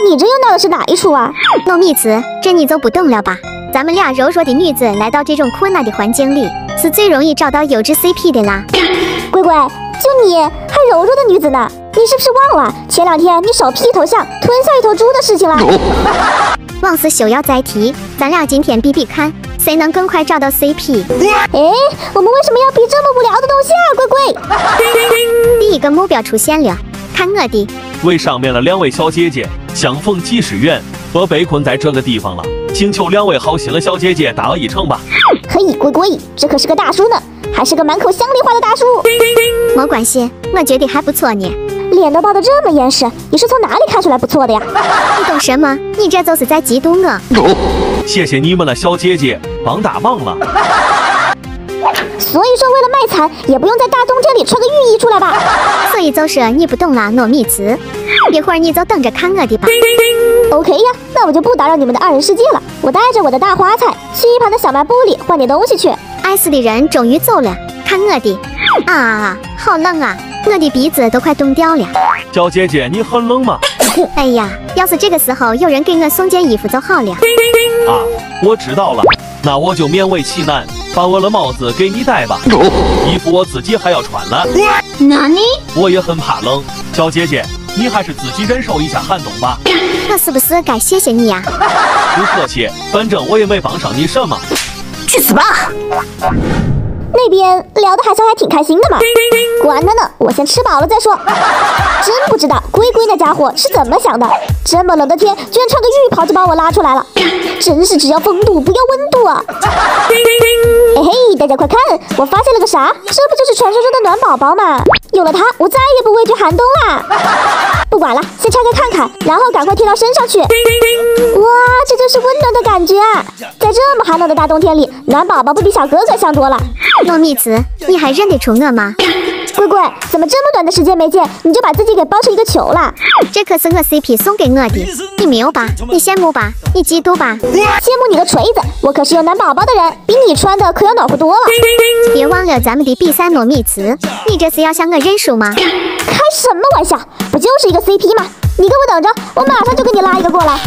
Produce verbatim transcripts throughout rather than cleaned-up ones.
你这又闹的是哪一出啊？ 糯蜜子，这你就不懂了吧？咱们俩柔弱的女子来到这种困难的环境里，是最容易找到优质 C P 的啦。 乖乖，就你还柔弱的女子呢？你是不是忘了前两天你手劈头像吞下一头猪的事情了？ 往事休要再提，咱俩今天比比看，谁能更快找到 C P？ 哎，我们为什么要比这么无聊的东西啊？乖乖， 第一个目标出现了，看我的！ 为上面的两位小姐姐相逢即是缘，我被困在这个地方了，请求两位好心的小姐姐大我一程吧。 嘿，乖乖，这可是个大叔呢，还是个满口乡里话的大叔。 没关系，我觉得还不错呢。 脸都爆得这么严实，你是从哪里看出来不错的呀？ 你懂什么？你这就是在嫉妒我。 谢谢你们了，小姐姐，帮大忙了。 所以说，为了卖惨，也不用在大冬天里穿个浴衣出来吧？ 所以就是你不懂啦，糯蜜子。一会儿你就等着看我的吧。 OK 呀，那我就不打扰你们的二人世界了。我带着我的大花菜去一旁的小卖部里换点东西去。 爱死的人终于走了，看我的！啊，好冷啊，我的鼻子都快冻掉了。 小姐姐，你很冷吗？ 哎呀，要是这个时候有人给我送件衣服就好了。 啊，我知道了，那我就勉为其难，把我的帽子给你戴吧。衣服我自己还要穿了。 哪里？ 我也很怕冷，小姐姐，你还是自己忍受一下寒冬吧。 我是不是该谢谢你呀？ 不客气，反正我也没帮上你什么。 去死吧！那边聊得还算还挺开心的嘛，管他呢，我先吃饱了再说。真不知道龟龟那家伙是怎么想的，这么冷的天居然穿个浴袍就把我拉出来了，真是只要风度不要温度啊！哎嘿，大家快看，我发现了个啥？这不就是传说中的暖宝宝吗？有了它，我再也不畏惧寒冬啦！不管了，先拆开看看，然后赶快贴到身上去。哇，这就是温暖的感觉啊！在这么寒冷的大冬天里，暖宝宝不比小哥哥香多了。 糯蜜子，你还认得出我吗？ 乖乖，怎么这么短的时间没见，你就把自己给包成一个球了？ 这可是我 C P 送给我的，你没有吧？你羡慕吧？你嫉妒吧？ 羡慕你个锤子！我可是有暖宝宝的人，比你穿的可要暖和多了。 别忘了咱们的比赛糯蜜子，你这是要向我认输吗？ 开什么玩笑？不就是一个 C P 吗？你给我等着，我马上就给你拉一个过来。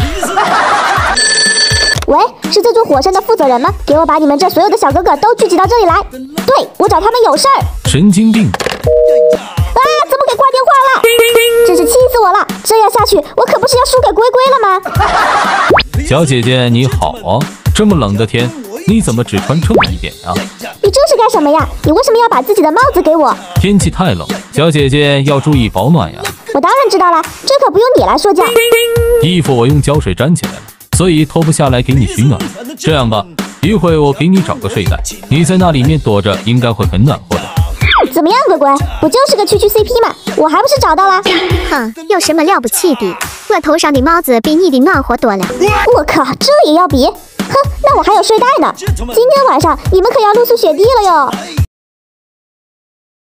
喂，是这座火山的负责人吗？给我把你们这所有的小哥哥都聚集到这里来。对，我找他们有事儿。 神经病！ 啊，怎么给挂电话了？真是气死我了！这样下去，我可不是要输给龟龟了吗？ 小姐姐你好啊，这么冷的天，你怎么只穿这么一点啊？ 你这是干什么呀？你为什么要把自己的帽子给我？ 天气太冷，小姐姐要注意保暖呀。 我当然知道了，这可不用你来说教。 衣服我用胶水粘起来了，所以脱不下来给你取暖。这样吧，一会我给你找个睡袋，你在那里面躲着，应该会很暖和的。 怎么样，乖乖？不就是个区区 C P 吗？我还不是找到了？ 哼，有什么了不起的？我头上的帽子比你的暖和多了。 我靠，这也要比？哼，那我还有睡袋呢。今天晚上你们可要露宿雪地了哟。